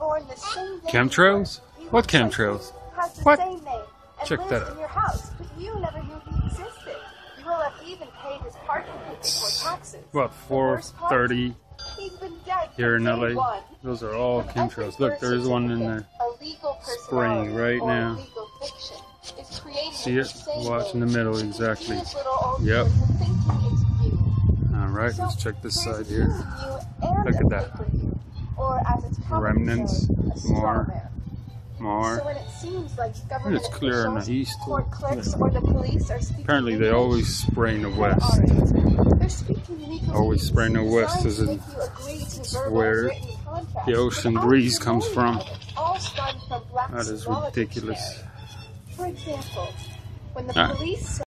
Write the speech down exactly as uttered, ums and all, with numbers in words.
born the same day. Chemtrails? What chemtrails? Has the What? same name and Check lives that out. in your house, but you never knew he existed. You will have even paid his parking tickets or taxes. What, four thirty He's been dead here in from L day A? one. Those are all With every chemtrails. Look, birth there's one in certificate, there. a legal Spraying personality right or now. legal fiction is created See in it? the same Watch in the way. middle, You can exactly. use little old Yep. people thinking it's you. Alright, So, let's check this there's side you here. in you and Look a at that. paper you, or as it's commonly Remnants. known, a straw More. man. So More. when it seems like government It's clear in the officials, east. court clerks, or the police are speaking Apparently they English, always spray in the they west. aren't. They're speaking legalese, Always spray in the west designed is to in make you agree to verbal where written contracts the ocean without breeze you comes knowing from. about it, all started from black That is symbolic ridiculous. dictionary. For example, when the Ah. police